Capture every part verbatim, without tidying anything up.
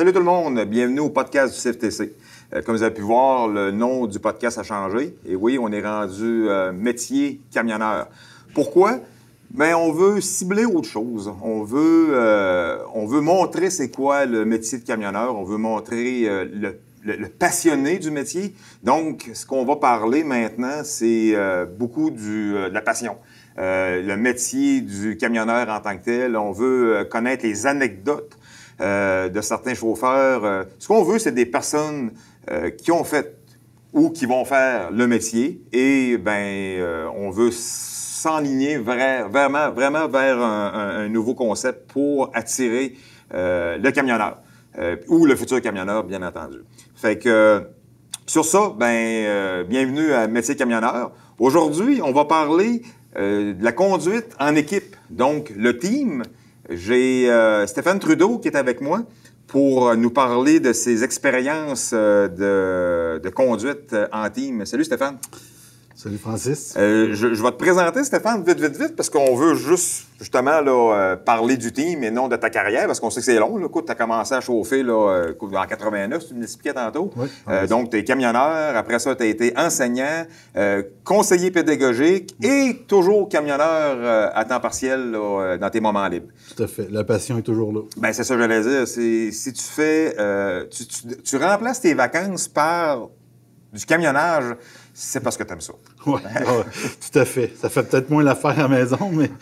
Salut tout le monde, bienvenue au podcast du C F T C. Euh, comme vous avez pu voir, le nom du podcast a changé. Et oui, on est rendu euh, métier camionneur. Pourquoi? Bien, on veut cibler autre chose. On veut, euh, on veut montrer c'est quoi le métier de camionneur. On veut montrer euh, le, le, le passionné du métier. Donc, ce qu'on va parler maintenant, c'est euh, beaucoup du, euh, de la passion. Euh, le métier du camionneur en tant que tel. On veut euh, connaître les anecdotes Euh, de certains chauffeurs. Euh, ce qu'on veut, c'est des personnes euh, qui ont fait ou qui vont faire le métier et ben euh, on veut s'enligner vra vraiment, vraiment vers un, un, un nouveau concept pour attirer euh, le camionneur euh, ou le futur camionneur, bien entendu. Fait que euh, sur ça, ben euh, bienvenue à Métier camionneur. Aujourd'hui, on va parler euh, de la conduite en équipe, donc le team. J'ai euh, Stéphane Trudeau qui est avec moi pour nous parler de ses expériences euh, de, de conduite en team. Salut Stéphane. Salut Francis. Euh, je, je vais te présenter Stéphane vite, vite, vite parce qu'on veut juste justement là, euh, parler du team et non de ta carrière parce qu'on sait que c'est long. Tu as commencé à chauffer là, euh, en quatre-vingt-neuf, tu me l'expliquais tantôt. Oui, euh, donc, tu es camionneur. Après ça, tu as été enseignant, euh, conseiller pédagogique et toujours camionneur euh, à temps partiel là, dans tes moments libres. Tout à fait. La passion est toujours là. Bien, c'est ça que j'allais dire. Si tu fais... Euh, tu, tu, tu remplaces tes vacances par du camionnage, c'est parce que tu aimes ça. Oui, ouais, tout à fait. Ça fait peut-être moins l'affaire à la maison, mais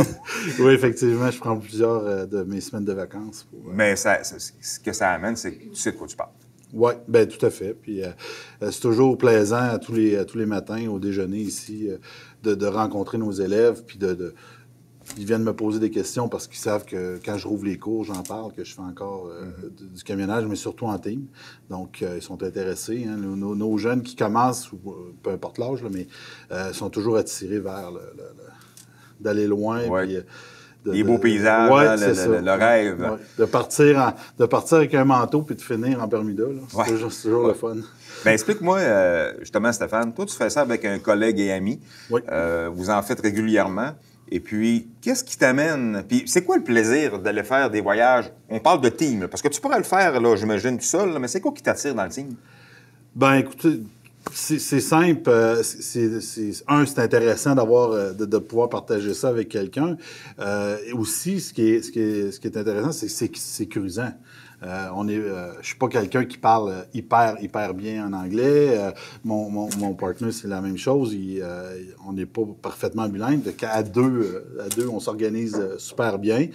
oui, effectivement, je prends plusieurs euh, de mes semaines de vacances. Pour, euh... Mais ça, ça, ce que ça amène, c'est que tu sais de quoi tu parles. Oui, bien, tout à fait. Puis euh, c'est toujours plaisant à tous les, à tous les matins au déjeuner ici euh, de, de rencontrer nos élèves, puis de... de Ils viennent me poser des questions parce qu'ils savent que quand je rouvre les cours, j'en parle, que je fais encore euh, mm-hmm. du camionnage, mais surtout en team. Donc, euh, ils sont intéressés. Hein. Nos, nos jeunes qui commencent, ou, peu importe l'âge, mais euh, sont toujours attirés vers le, le, le, d'aller loin. Ouais. Puis, de, les beaux paysages, ouais, hein, le, le, le rêve. Ouais. De, partir en, de partir avec un manteau puis de finir en Bermuda. C'est ouais. toujours, toujours ouais. le fun. Bien, explique-moi, euh, justement, Stéphane, toi, tu fais ça avec un collègue et ami. Oui. Euh, vous en faites régulièrement. Et puis, qu'est-ce qui t'amène? Puis, c'est quoi le plaisir d'aller faire des voyages? On parle de team, là, parce que tu pourrais le faire, là, j'imagine, tout seul, là, mais c'est quoi qui t'attire dans le team? Bien, écoutez, c'est, c'est simple. Euh, c'est, c'est, un, c'est intéressant d'avoir, euh, de, de pouvoir partager ça avec quelqu'un. Euh, et aussi, ce qui est, ce qui est, ce qui est intéressant, c'est que c'est sécurisant. Euh, on est, euh, je suis pas quelqu'un qui parle hyper, hyper bien en anglais. Euh, mon, mon, mon partner, c'est la même chose. Il, euh, on n'est pas parfaitement bilingue. À deux, à deux, on s'organise super bien.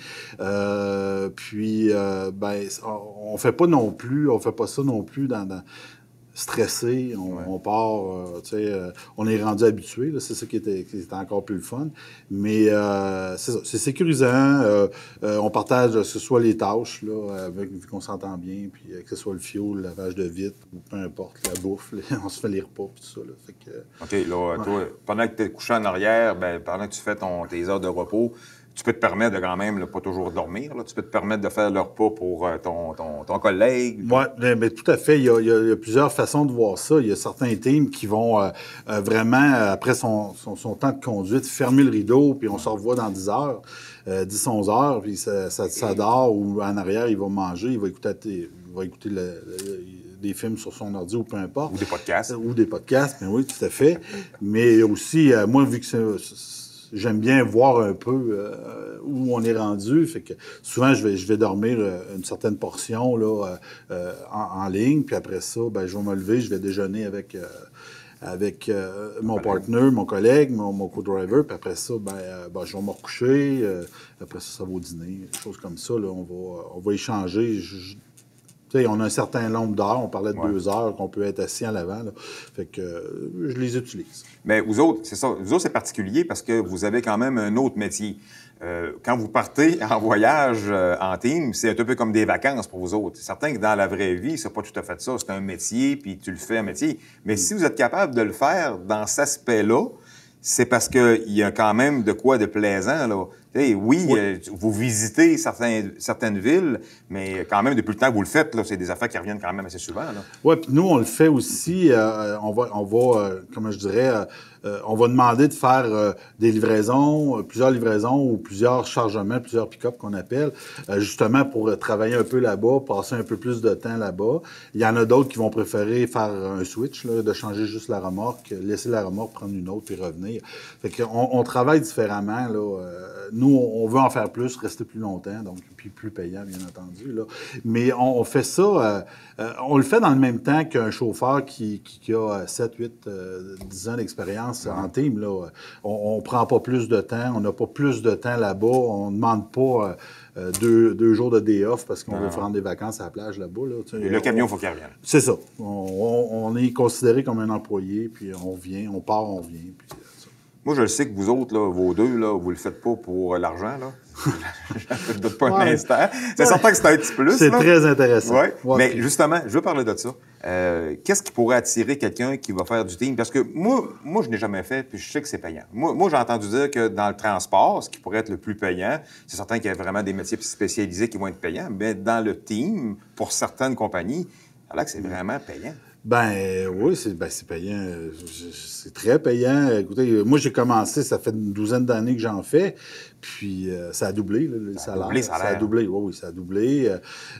Euh, puis, euh, ben, on, on fait pas non plus, on fait pas ça non plus dans, dans stressé, on, ouais. on part, euh, tu sais, euh, on est rendu habitué, là, c'est ça qui était, qui était encore plus le fun. Mais euh, c'est ça, c'est sécurisant, euh, euh, on partage, que ce soit les tâches, là, avec, vu qu'on s'entend bien, puis euh, que ce soit le fioul, le lavage de vitre, ou peu importe, la bouffe, là, on se fait les repas, puis tout ça. Là, fait que, OK, là, ouais. toi, pendant que tu es couché en arrière, ben, pendant que tu fais ton, tes heures de repos, tu peux te permettre de quand même, là, pas toujours dormir, là. Tu peux te permettre de faire le repas pour euh, ton, ton, ton collègue. Oui, bien, tout à fait. Il y, a, il y a plusieurs façons de voir ça. Il y a certains teams qui vont euh, euh, vraiment, après son, son, son temps de conduite, fermer le rideau, puis on se revoit dans dix heures, euh, dix à onze heures, puis ça, ça, ça dort, ou en arrière, il va manger, il va écouter, il va écouter le, le, des films sur son ordi ou peu importe. Ou des podcasts. Ou des podcasts, bien oui, tout à fait. Mais aussi, euh, moi, vu que c'est... J'aime bien voir un peu euh, où on est rendu. Fait que souvent, je vais, je vais dormir euh, une certaine portion là, euh, en, en ligne. Puis après ça, ben, je vais me lever, je vais déjeuner avec, euh, avec euh, mon partner, mon collègue, mon, mon co-driver. Puis après ça, ben, euh, ben, je vais me recoucher. Euh, après ça, ça va au dîner, des choses comme ça. Là, on, va, on va échanger. Je, Tu sais, on a un certain nombre d'heures. On parlait de ouais. deux heures qu'on peut être assis en l'avant. Là. Fait que euh, je les utilise. Mais vous autres, c'est ça. Vous autres, c'est particulier parce que vous avez quand même un autre métier. Euh, quand vous partez en voyage euh, en team, c'est un peu comme des vacances pour vous autres. C'est certain que dans la vraie vie, c'est pas tout à fait ça. C'est un métier, puis tu le fais un métier. Mais mm. si vous êtes capable de le faire dans cet aspect-là, c'est parce qu'il y a quand même de quoi de plaisant, là. Hey, oui, oui. Euh, vous visitez certains, certaines villes, mais quand même, depuis le temps que vous le faites, là, c'est des affaires qui reviennent quand même assez souvent. Oui, puis nous, on le fait aussi. Euh, on va, on va euh, comment je dirais, euh, euh, on va demander de faire euh, des livraisons, euh, plusieurs livraisons ou plusieurs chargements, plusieurs pick-up qu'on appelle, euh, justement pour euh, travailler un peu là-bas, passer un peu plus de temps là-bas. Il y en a d'autres qui vont préférer faire un switch, là, de changer juste la remorque, laisser la remorque, prendre une autre puis revenir. Fait qu'on on travaille différemment. Là. Euh, nous, on veut en faire plus, rester plus longtemps, donc puis plus payant, bien entendu. Là. Mais on, on fait ça, euh, euh, on le fait dans le même temps qu'un chauffeur qui, qui, qui a sept, huit, dix ans d'expérience en team. Là. On ne prend pas plus de temps, on n'a pas plus de temps là-bas, on ne demande pas euh, deux, deux jours de day off parce qu'on non, veut prendre des vacances à la plage là-bas. Là. Tu sais, Et le camion, il faut qu'il revienne. C'est ça. On, on, on est considéré comme un employé, puis on vient, on part, on vient. Puis, ça. Moi, je le sais que vous autres, là, vos deux, là, vous le faites pas pour euh, l'argent, là. Je ne doute pas ouais. un instant. C'est ouais. certain que c'est un petit plus. C'est là. très intéressant. Ouais. Ouais, Mais puis... justement, je veux parler de ça. Euh, qu'est-ce qui pourrait attirer quelqu'un qui va faire du team? Parce que moi, moi je n'ai jamais fait, puis je sais que c'est payant. Moi, moi j'ai entendu dire que dans le transport, ce qui pourrait être le plus payant, c'est certain qu'il y a vraiment des métiers spécialisés qui vont être payants, mais dans le team, pour certaines compagnies, alors que c'est vraiment payant. Ben oui, c'est ben, payant. C'est très payant. Écoutez, moi, j'ai commencé, ça fait une douzaine d'années que j'en fais, puis euh, ça a doublé, là, le ça salaire. A doublé, ça, ça a doublé, oui, oui, ça a doublé.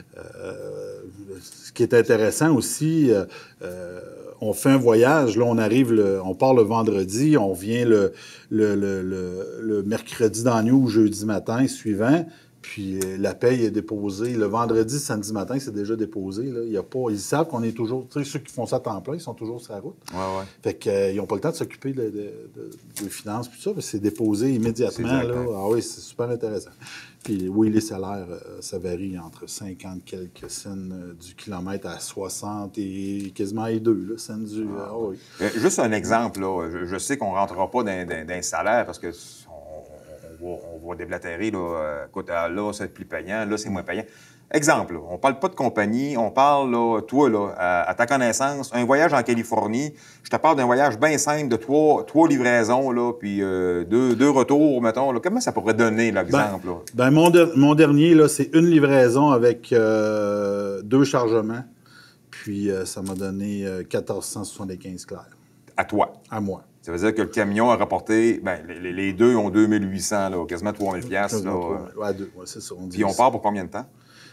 Euh, ce qui est intéressant aussi, euh, on fait un voyage, là, on arrive, le, on part le vendredi, on vient le, le, le, le, le mercredi dans la nuit ou jeudi matin suivant. Puis euh, la paye est déposée. Le vendredi, samedi matin, c'est déjà déposé. Là. Il y a pas, ils savent qu'on est toujours... Tu sais, ceux qui font ça à temps plein, ils sont toujours sur la route. Ouais, ouais. Fait qu'ils euh, n'ont pas le temps de s'occuper de, de, de, de finances, puis ça, c'est déposé immédiatement. Là. Ah oui, c'est super intéressant. Puis oui, les salaires, euh, ça varie entre cinquante quelques cents euh, du kilomètre à soixante et quasiment les deux, là, cents du... Ah, euh, oui. euh, juste un exemple, là. Je, je sais qu'on ne rentrera pas dans, dans, dans un salaire parce que... On va, on va déblatérer, là, écoute, là, c'est plus payant, là, c'est moins payant. Exemple, là, on parle pas de compagnie, on parle, là, toi, là, à, à ta connaissance, un voyage en Californie, je te parle d'un voyage bien simple de trois, trois livraisons, là, puis euh, deux, deux retours, mettons. Là. Comment ça pourrait donner, l'exemple? Ben, ben mon, de, mon dernier, là, c'est une livraison avec euh, deux chargements, puis euh, ça m'a donné euh, quatorze cent soixante-quinze clairs. À toi? À moi. Ça veut dire que le camion a rapporté, bien, les, les deux ont deux mille huit cents, là, quasiment trois mille piastres. Oui, deux, ouais, c'est ça. On Puis on part pour combien de temps?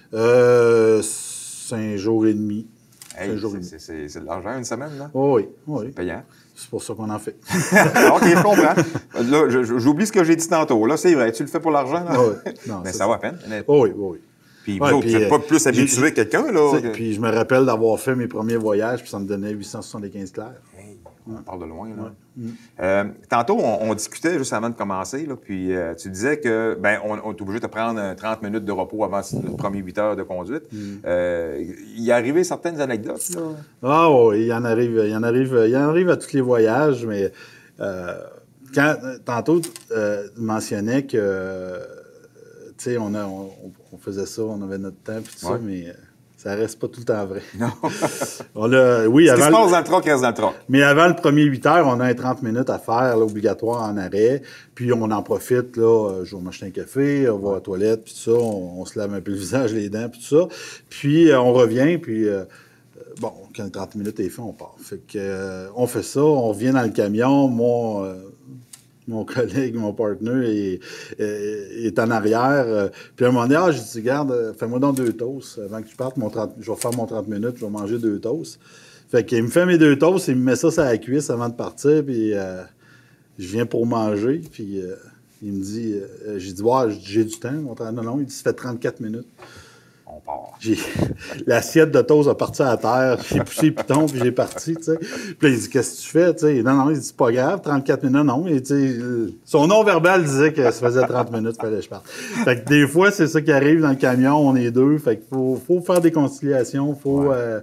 Euh, cinq jours et demi. Hey, c'est de l'argent, une semaine, là? Oh, oui, oui. Payant. C'est pour ça qu'on en fait. OK, je comprends. Là, j'oublie ce que j'ai dit tantôt. Là, c'est vrai, tu le fais pour l'argent, là? Oh, oui. Non, mais ça, ça va à peine. Oh, oui, oui. Puis vous autres, vous n'êtes pas plus habitué que quelqu'un, là? Que... Puis je me rappelle d'avoir fait mes premiers voyages, puis ça me donnait huit cent soixante-quinze clairs. Hey, on ouais. parle de loin, là. Ouais. Mm. Euh, tantôt, on, on discutait juste avant de commencer, là, puis euh, tu disais que, ben, on, on est obligé de prendre trente minutes de repos avant le premier huit heures de conduite. Mm. Euh, il est arrivé certaines anecdotes, là? Ah oui, il y en arrive, il y en arrive, il y en arrive à tous les voyages, mais euh, quand, tantôt, euh, tu mentionnais que, euh, tu sais, on, on, on faisait ça, on avait notre temps, puis tout ouais. ça, mais... Ça reste pas tout le temps vrai. Non. on a, oui, Ce avant qui se passe dans le truck reste dans le truck. Mais avant le premier huit heures, on a un trente minutes à faire, là, obligatoire en arrêt. Puis on en profite, là, je vais m'acheter un café, on va à la toilette, puis tout ça, on, on se lave un peu le visage, les dents, puis tout ça. Puis euh, on revient, puis euh, bon, quand le trente minutes est fait, on part. Fait que euh, on fait ça, on revient dans le camion, moi... Euh, mon collègue, mon partner, est, est, est en arrière. Puis à un moment donné, ah, j'ai dit, regarde, fais-moi donc deux toasts. Avant que tu partes, mon trente, je vais faire mon trente minutes, je vais manger deux toasts. Fait qu'il me fait mes deux toasts, il me met ça sur la cuisse avant de partir, puis euh, je viens pour manger, puis euh, il me dit, euh, j'ai dit, ouais, j'ai du temps, mon trente, non, non, il dit, ça fait trente-quatre minutes. On part. L'assiette de toast a parti à terre, j'ai poussé le piton, puis j'ai parti, tu sais. Puis là, il dit, qu'est-ce que tu fais, tu sais? Non, non, il dit, c'est pas grave, trente-quatre minutes, non. Et, tu sais, son non-verbal disait que ça faisait trente minutes, il fallait que je parte. Fait que des fois, c'est ça qui arrive dans le camion, on est deux, fait qu'il faut, faut faire des conciliations, faut... Ouais. Euh,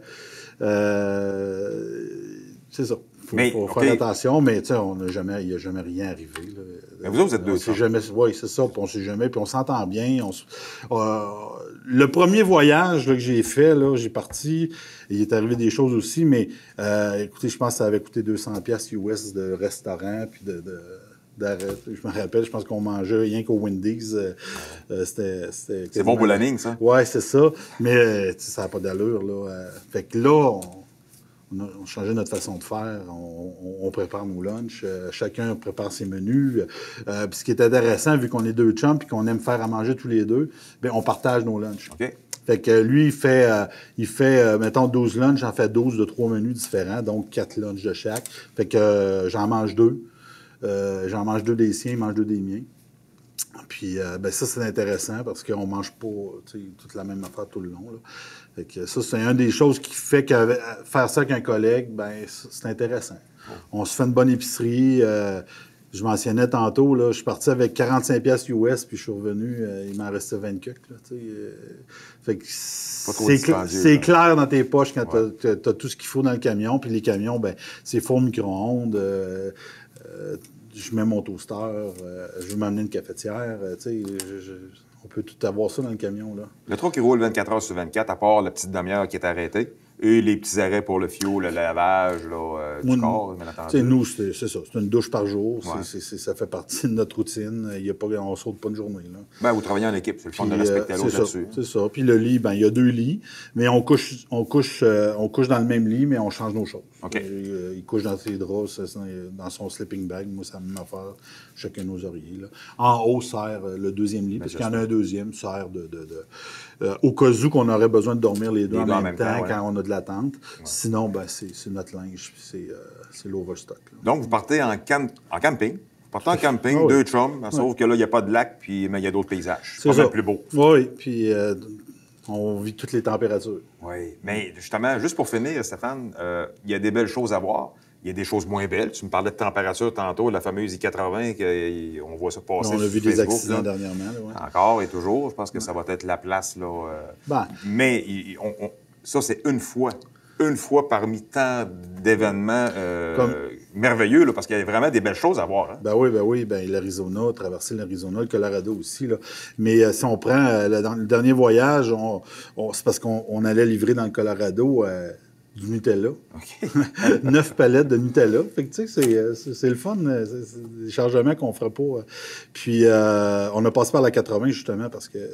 euh, c'est ça. Il faut, faut okay. faire attention, mais tu sais, on n'a jamais, il n'y a jamais rien arrivé. Là. Mais vous autres, vous êtes deux. Jamais, oui, c'est ça, puis on ne sait jamais, puis on s'entend bien. On, euh, le premier voyage là, que j'ai fait, là, j'ai parti, il est arrivé des choses aussi, mais euh, écoutez, je pense que ça avait coûté deux cents piastres U S de restaurant, puis de... de d'arrêt. Je me rappelle, je pense qu'on mangeait rien qu'au Wendy's. Euh, euh, c'était, c'était c'est bon pour la ligne, ça? Oui, c'est ça. Mais ça n'a pas d'allure, là. Euh, fait que là, on, on a, on a changé notre façon de faire. On, on, on prépare nos lunchs. Euh, chacun prépare ses menus. Euh, puis ce qui est intéressant, vu qu'on est deux chums et qu'on aime faire à manger tous les deux, bien, on partage nos lunchs. OK. Fait que lui, il fait, euh, il fait euh, mettons, douze lunchs, j'en fais douze de trois menus différents, donc quatre lunchs de chaque. Fait que euh, j'en mange deux. Euh, j'en mange deux des siens, il mange deux des miens. Puis euh, ben ça, c'est intéressant parce qu'on ne mange pas toute la même affaire tout le long. Là. Fait que ça, c'est une des choses qui fait que faire ça avec un collègue, ben c'est intéressant. On se fait une bonne épicerie. Euh, Je mentionnais tantôt, là, je suis parti avec quarante-cinq piastres U S, puis je suis revenu, euh, il m'en restait vingt quelques. Là, euh, fait que c'est cl c'est clair dans tes poches quand ouais. tu as, as tout ce qu'il faut dans le camion. Puis les camions, ben c'est four micro-ondes. Euh, euh, je mets mon toaster. Euh, je vais m'amener une cafetière. Euh, je, je, on peut tout avoir ça dans le camion. Là. Le truck, il roule vingt-quatre heures sur vingt-quatre, à part la petite demi-heure qui est arrêtée. Et les petits arrêts pour le fioul, le lavage là, euh, du Moi, corps, bien entendu. Nous, c'est ça. C'est une douche par jour. Ouais. C est, c est, ça fait partie de notre routine. Il y a pas, on ne saute pas une journée. Là. Ben, vous travaillez en équipe. C'est le fun de respecter euh, l'autre là-dessus. C'est ça. Puis le lit, ben, il y a deux lits. Mais on couche, on, couche, euh, on couche dans le même lit, mais on change nos choses. Okay. Il, il couche dans ses draps, dans son sleeping bag. Moi, ça me faire chacun nos oreillers. Là. En haut, sert le deuxième lit, ben, parce qu'il y en a un deuxième, sert de... de, de euh, au cas où qu'on aurait besoin de dormir les deux les en, même en même temps, temps ouais. quand on a de l'attente. Ouais. Sinon, ben, c'est notre linge, c'est euh, l'overstock. Donc, vous partez en, cam en camping. Vous partez en camping, ah, oui. deux chums, sauf ouais. que là, il n'y a pas de lac, puis mais il y a d'autres paysages. C'est pas mal plus beau. Oui, puis euh, on vit toutes les températures. Oui, mais justement, juste pour finir, Stéphane, euh, il y a des belles choses à voir. Il y a des choses moins belles. Tu me parlais de température tantôt, la fameuse I quatre-vingts, on voit ça passer. On a vu des Facebook, accidents là. dernièrement. Là, ouais. Encore et toujours. Je pense que ouais. ça va être la place. Là, euh... ben. Mais il, on, on, ça, c'est une fois. Une fois parmi tant d'événements euh, Comme... merveilleux, là, parce qu'il y a vraiment des belles choses à voir. Hein? Ben oui, ben oui. Ben, l'Arizona, traverser l'Arizona, le Colorado aussi. Là. Mais euh, si on prend euh, le, dans le dernier voyage, on, on, c'est parce qu'on allait livrer dans le Colorado... Euh, du Nutella. Okay. Neuf palettes de Nutella. Fait que, tu sais, c'est le fun. C'est des chargements qu'on ne fera pas. Puis, euh, on a passé par la quatre-vingts, justement, parce que...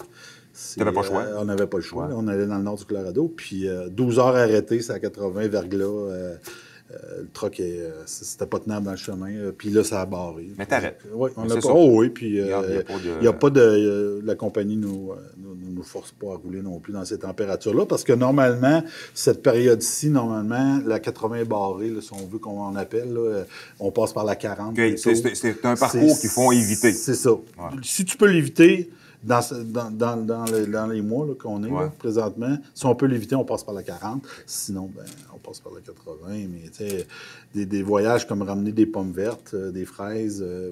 Tu n'avais pas le choix. Euh, on n'avait pas le choix. Ouais. On allait dans le nord du Colorado. Puis, euh, douze heures arrêtées, c'est à quatre-vingts, verglas. Euh, euh, le truck, euh, c'était pas tenable dans le chemin. Euh, puis là, ça a barré. Mais t'arrêtes. Oui, on l'a pas. Oh oui, puis il euh, n'y a, a pas de... Euh, la compagnie ne nous, nous, nous force pas à rouler non plus dans ces températures-là, parce que normalement, cette période-ci, normalement, la quatre-vingts est barrée, là, si on veut qu'on en appelle, là, on passe par la quarante. Okay. C'est un parcours qu'il faut éviter. C'est ça. Ouais. Si tu peux l'éviter... Dans, dans, dans, dans, les, dans les mois qu'on est ouais. là, présentement, si on peut l'éviter, on passe par la quarante. Sinon, ben, on passe par la quatre-vingts. Mais tu sais, des, des voyages comme ramener des pommes vertes, euh, des fraises. Euh,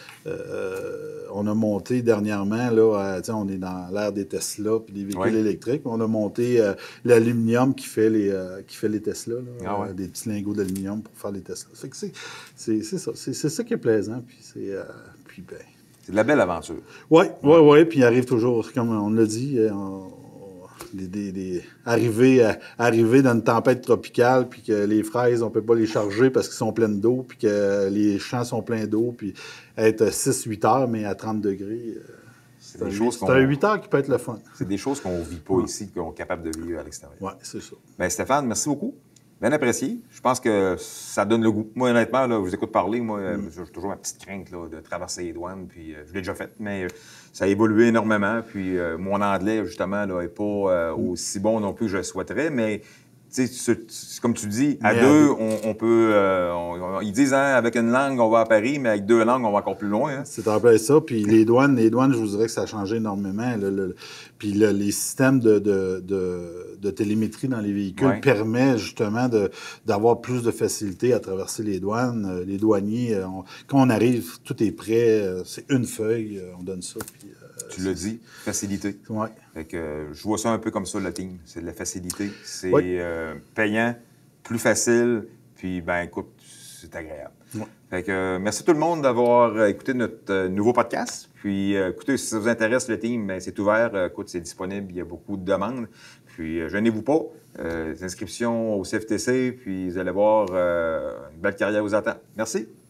euh, on a monté dernièrement, là, euh, on est dans l'ère des Tesla puis des véhicules ouais. électriques. On a monté euh, l'aluminium qui fait les euh, qui fait les Tesla, là, ah ouais. euh, des petits lingots d'aluminium pour faire les Tesla. C'est ça. C'est ça qui est plaisant. Puis c'est euh, puis ben. C'est de la belle aventure. Oui, oui, oui. Puis il arrive toujours, comme on l'a dit, on, des, des, des, arriver, à, arriver dans une tempête tropicale, puis que les fraises, on ne peut pas les charger parce qu'ils sont pleines d'eau, puis que les champs sont pleins d'eau, puis être six huit heures, mais à trente degrés, c'est un, un huit heures qui peut être le fun. C'est des choses qu'on ne vit pas ouais. ici, qu'on est capable de vivre à l'extérieur. Oui, c'est ça. Bien, Stéphane, merci beaucoup. Bien apprécié. Je pense que ça donne le goût. Moi, honnêtement, là, je vous écoute parler. Moi, mm. j'ai toujours ma petite crainte là, de traverser les douanes. Puis, euh, je l'ai déjà fait, mais euh, ça a évolué énormément. Puis, euh, mon anglais, justement, n'est pas euh, mm. aussi bon non plus que je le souhaiterais. Mais, tu sais, comme tu dis, à mais deux, on, on peut... Euh, on, on, ils disent, hein, avec une langue, on va à Paris, mais avec deux langues, on va encore plus loin. Hein. C'est un peu ça. Puis, les douanes, les douanes, je vous dirais que ça a changé énormément. Le, le, puis, le, les systèmes de... de, de de télémétrie dans les véhicules ouais. permet justement d'avoir plus de facilité à traverser les douanes. Les douaniers, on, quand on arrive, tout est prêt, c'est une feuille, on donne ça. Puis, euh, tu l'as dit, facilité. Oui. Fait que, euh, je vois ça un peu comme ça, la team. C'est de la facilité. C'est ouais. euh, payant, plus facile, puis, ben écoute, c'est agréable. Ouais. Fait que, euh, merci tout le monde d'avoir écouté notre euh, nouveau podcast. Puis, euh, écoutez, si ça vous intéresse, le team, ben, c'est ouvert. Euh, écoute, c'est disponible. Il y a beaucoup de demandes. Puis, euh, gênez-vous pas. Euh, les inscriptions au C F T C. Puis, vous allez voir, euh, une belle carrière vous attend. Merci.